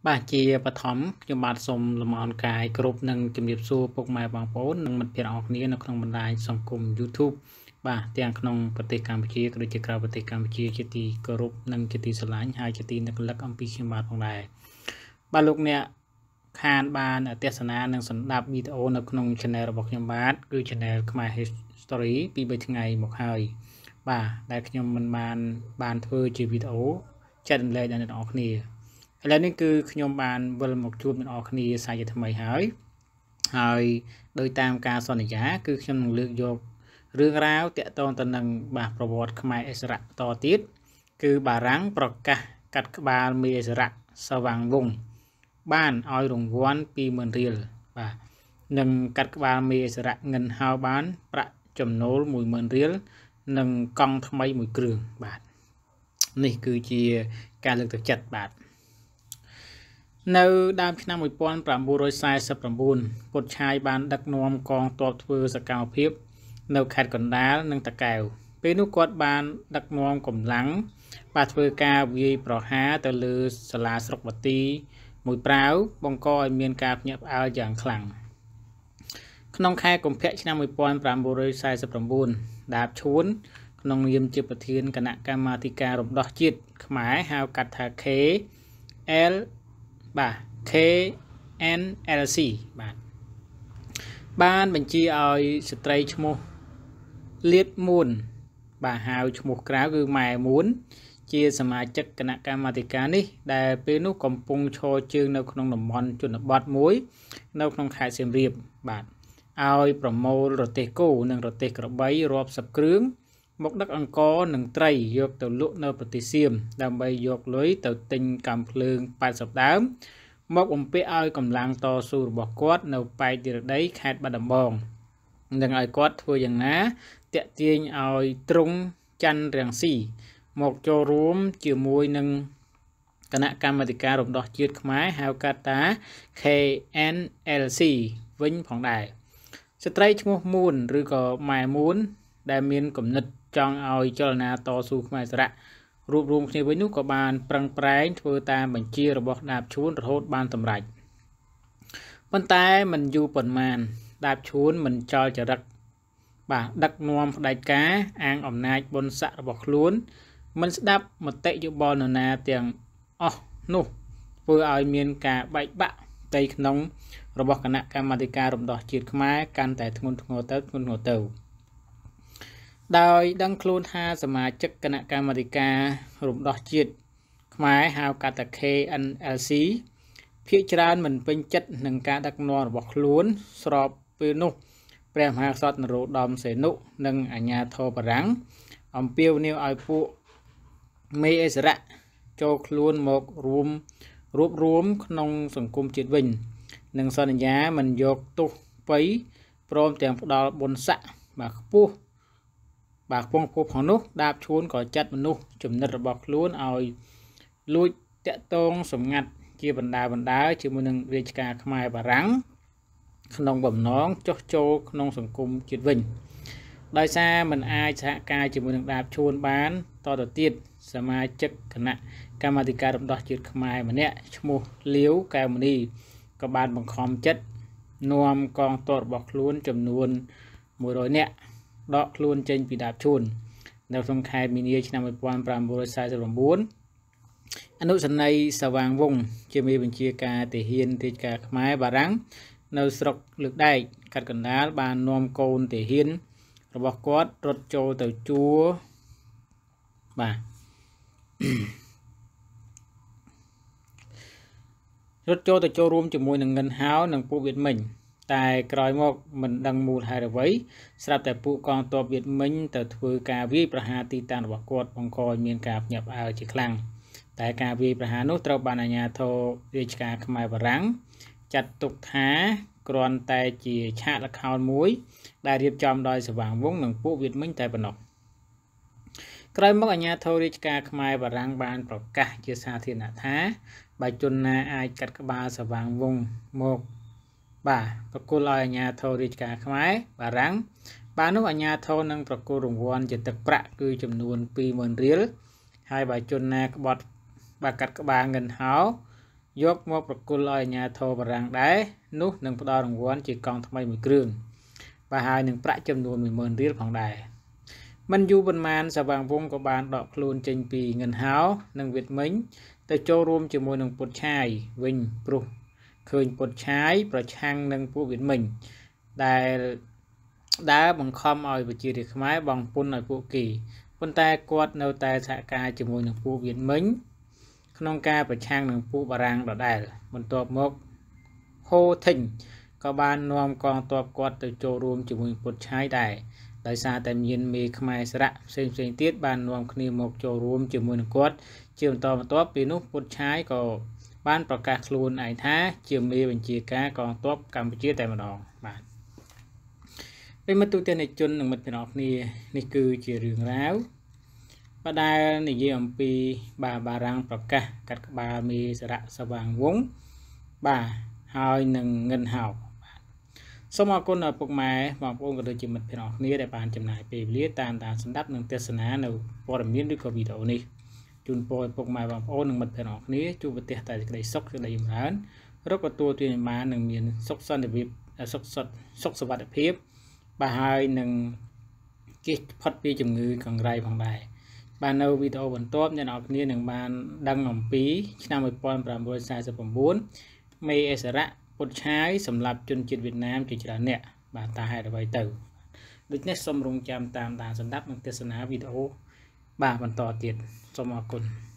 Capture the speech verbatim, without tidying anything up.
បាទជាបឋមខ្ញុំបាទសូមលំអរកាយគ្រប់នឹងជំរាបសួរពុកម៉ែបងប្អូននិងមិត្តភ័ក្តិអរគ្នានៅក្នុងបណ្ដាញសង្គម YouTube បាទទាំងក្នុងប្រទេសកម្ពុជាក៏ដូចជាក្រៅប្រទេសកម្ពុជាជាទីគោរពនិងជាទីស្រឡាញ់ហើយជាទីនឹករលឹកអំពីខ្ញុំបាទផងដែរបាទលោកអ្នកខានបានទស្សនានិងសម្ដាប់វីដេអូនៅក្នុង Channel របស់ខ្ញុំបាទគឺ Channel ខ្មែរ History ពីរបីថ្ងៃមកហើយបាទដែលខ្ញុំមិនបានបានធ្វើជាវីដេអូចែករំលែកដល់អ្នកនរគ្នាឥឡូវនេះគឺខ្ញុំបានវិលមកជួបអ្នកនរគ្នាសាជាថ្មីហើយហើយដោយតាមការសន្យាគឺខ្ញុំនឹងលើកយករឿងរ៉ាវតាក់ទងទៅនឹងបាទប្រវត្តិខ្មែរអិសរៈតទៀតគឺបារាំងប្រកាសកាត់ក្បាលមេអិសរៈសវាងវង្សបានឲ្យរង្វាន់ ពីរម៉ឺន រៀលបាទនិងកាត់ក្បាលមេអិសរៈងិនហៅបានប្រាក់ចំណូល មួយម៉ឺន រៀលនិងកង់ថ្មីមួយគ្រឿងបាទនេះគឺជាការលើកទឹកចិត្តបាទនៅដើមឆ្នាំmột nghìn chín trăm bốn mươi chínពុតឆាយបានដឹកនាំកងទ័ពធ្វើសកម្មភាពនៅខេត្តកណ្ដាលនិងតាកែវពេលនោះគាត់បានដឹកនាំកម្លាំងបាទធ្វើការវាយប្រហារទៅលើសាលាស្រុកបាទីមួយប្រាវបង្កឲ្យមានការភ្ញាក់ផ្អើលយ៉ាងខ្លាំងក្នុងខែកុម្ភៈឆ្នាំmột nghìn chín trăm bốn mươi chínដាបឈួនក្នុងនាមជាប្រធានគណៈកម្មាធិការរំដោះជាតិខ្មែរហៅកាត់ថា K L បាទ K N L C បាទបានបញ្ជាឲ្យស្ត្រីឈ្មោះលៀតមួនបាទហៅឈ្មោះក្រៅគឺម៉ែមួនជាសមាជិកគណៈកម្មាធិការនេះដែលពេលនោះកំពុងឈរជើងនៅក្នុងតំបន់ជនបទមួយនៅក្នុងខេត្តសៀមរាបបាទឲ្យប្រមូលរទេះគោនិងរទេះក្របីរាប់សិបគ្រឿងមកដឹកអង្ករនិងត្រីយកទៅលក់នៅប្រទេសសៀមដើម្បីយកលុយទៅទិញកាំភ្លើងប៉ែតសិបដើមមកបំពាក់ឲ្យកម្លាំងតស៊ូរបស់គាត់នៅប៉ែកទីរដីខេត្តបាត់ដំបងនិងឲ្យគាត់ធ្វើយ៉ាងណាតាក់ទាញឲ្យទ្រង់ច័ន្ទរាំងស៊ីមកចូលរួមជាមួយនឹងគណៈកម្មាធិការរំដោះជាតិខ្មែរហៅកាត់ថា K N L C វិញផងដែរស្ត្រីឈ្មោះមួនឬក៏ម៉ែមួនដែលមានគំនិតចង់ឲ្យចលនាតស៊ូខ្មែរសារៈរួបរวมគ្នាវិញនោះក៏បានប្រឹងប្រែងធ្វើតាមបញ្ជារបស់ដាបឈួនរហូតបានសម្រេចប៉ុន្តែមិនយូរប៉ុន្មានដាបឈួនមិនចោលចរិតបាទដឹកនាំផ្ដាច់ការអាងអំណាចបុណ្យស័ក្តិរបស់ខ្លួនមិនស្ដាប់មតិយោបល់នរណាទាំងអស់នោះធ្វើឲ្យមានការបែកបាក់ផ្ទៃក្នុងរបស់គណៈកម្មាធិការរំដោះជាតិខ្មែរកាន់តែធ្ងន់ធ្ងរទៅធ្ងន់ធ្ងរទៅដោយដឹងខ្លួនថាសមាជិកគណៈកម្មាធិការរំដោះជាតិខ្មែរហៅកាត់ថា K N L C ភាគច្រើនមិនពេញចិត្តនឹងការដឹកនាំរបស់ខ្លួនស្របពេលនោះព្រះមហាក្សត្រនរោត្តមសីហនុនិងអាជ្ញាធរបារាំងអំពាវនាវឲ្យពួកមេអិសរៈចូលខ្លួនមករួមរួបរวมក្នុងសង្គមជាតិវិញនិងសន្យាមិនយកទោសពៃព្រមទាំងផ្ដល់បុណ្យស័ក្តិបាទខ្ពស់បាទខ្ពង់ខ្ពស់ផងនោះដាបឈួនក៏ចាត់មនុស្សចំណិតរបស់ខ្លួនឲ្យលួចតាក់ទងសម្ងាត់ជាបណ្ដាបណ្ដាជាមួយនឹងរាជការខ្មែរបារាំងក្នុងបំណងចុះចូលក្នុងសង្គមជាតិវិញដោយសារមិនអាចសហការជាមួយនឹងដាបឈួនបានតទៅទៀតសមាជិកគណៈកម្មាធិការរំដោះជាតិខ្មែរម្នាក់ឈ្មោះលាវកែវមនីក៏បានបង្ខំចិត្តនាំកងទ័ពរបស់ខ្លួនចំនួនមួយរយនាក់ដកខ្លួនចេញពីដាបឈួននៅក្នុងខែមីនាឆ្នាំmột nghìn chín trăm bốn mươi chínអនុសេនីយ៍សវាងវង្សជាមេបញ្ជាការទាហានរាជការខ្មែរបារាំងនៅស្រុកលើកដែកកាត់កណ្ដាលបាននាំកូនទាហានរបស់គាត់រត់ចូលទៅជួរបាទរត់ចូលទៅចូលរួមជាមួយនឹងងិនហៅនិងពួកវៀតមិញតែក្រោយមកមិនដឹងមូលហេតុអ្វីស្រាប់តែពួកកងទ័ពវៀតមិញទៅធ្វើការវាយប្រហារទីតាំងរបស់គាត់បង្កឲ្យមានការភ្ញាក់ផ្អើលជាខ្លាំងតែការវាយប្រហារនោះត្រូវបានអាជ្ញាធររាជការខ្មែរបារាំងចាត់ទុកថាគ្រាន់តែជាឆាកល្ខោនមួយដែលរៀបចំដោយសវាងវង្សនិងពួកវៀតមិញតែប៉ុណ្ណោះក្រោយមកអាជ្ញាធររាជការខ្មែរបារាំងបានប្រកាសជាសាធារណៈថាបើជនណាអាចកាត់ក្បាលសវាងវង្សមកបាទប្រគល់ឲ្យអាជ្ញាធររាជការខ្មែរបារាំងបាទនោះអាជ្ញាធរនឹងប្រគល់រង្វាន់ជាទឹកប្រាក់គឺចំនួនពីរម៉ឺនរៀលហើយបើជនណាក្បត់បាទកាត់ក្បាលងិនហោយកមកប្រគល់ឲ្យអាជ្ញាធរបារាំងដែរនោះនឹងផ្ដល់រង្វាន់ជាកង់ថ្មីមួយគ្រឿងបាទហើយនឹងប្រាក់ចំនួន một nghìn រៀលផងដែរមិនយូរប៉ុន្មានសាវាងវងក៏បានដកខ្លួនចេញពីងិនហោនិងវៀតមិញទៅចូលរួមជាមួយនឹងពុតឆាយវិញព្រោះឃើញពុតឆាយប្រឆាំងនឹងពួកវៀតមិញដែលដើរបង្ខំឲ្យប្រជារាស្ត្រខ្មែរបង់ពន្ធឲ្យពួកគេប៉ុន្តែគាត់នៅតែសហការជាមួយនឹងពួកវៀតមិញក្នុងការប្រឆាំងនឹងពួកបារាំងដដែលបន្ទាប់មកហូថេញក៏បាននាំកងទ័ពគាត់ទៅចូលរួមជាមួយពុតឆាយដែរដោយសារតែមានមេខ្មែរស្រៈផ្សេងផ្សេងទៀតបាននាំគ្នាមកចូលរួមជាមួយនឹងគាត់ជាបន្តបន្ទាប់ពីនោះពុតឆាយក៏បានប្រកាសខ្លួនឯងថាជាមេបញ្ជាការកងទ័ពកម្ពុជាតែម្ដងបាទពេលមកទូទាំងអ្នកជននិងមិត្តភ័ក្តិគ្នានេះគឺជារឿងរ៉ាវបដែលនិយាយអំពីបាទបារាំងប្រកាសកាត់ក្បាលមេសារៈសវាងវងបាទហើយនឹងងិនហោសូមអរគុណដល់ពុកម៉ែបងប្អូនក៏ដូចជាមិត្តភ័ក្តិគ្នាដែលបានចំណាយពេលវេលាតាមដានស្ដាប់និងទស្សនានៅព័ត៌មានឬក៏វីដេអូនេះជូនពរឲ្យពុកម៉ែបងប្អូននិងមិត្តភ័ក្តិគ្នាជួបប្រទេសតែសេចក្តីសុខសេចក្តីចម្រើនរកទទួលទានបាននិងមានសុខសន្តិភាពសុខសុខសុខសុវត្ថិភាពបាទហើយនឹងជៀសផុតពីជំងឺកង្រៃផងដែរបាទនៅវីដេអូបន្ទាប់អ្នកនរគ្នានឹងបានដឹងអំពីឆ្នាំmột nghìn chín trăm bốn mươi chínមេអិសរៈពុតឆាយសម្រាប់ជនជាតិវៀតណាមជាច្រើនអ្នកបាទតាហេតុអ្វីទៅដូច្នេះសូមរងចាំតាមដានស្ដាប់និងទស្សនាវីដេអូបាទបន្តទៀតសូមអរគុណ